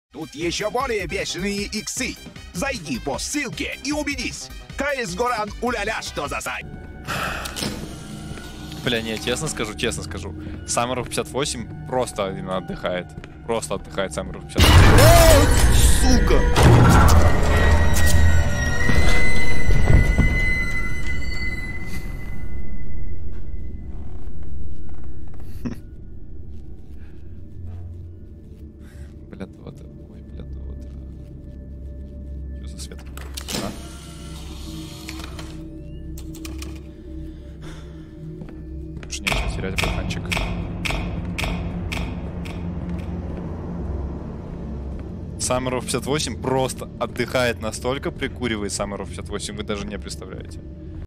Тут еще более бешеные иксы. Зайди по ссылке и убедись. КС Горан уля-ля, что за сайт. Бля, не, честно скажу. Саммеров 58 просто именно отдыхает. Просто отдыхает Саммеров 58. Сука! Что за свет? Больше нечего терять, братанчик. Саммеров 58 просто отдыхает настолько, прикуривает Саммеров 58, вы даже не представляете.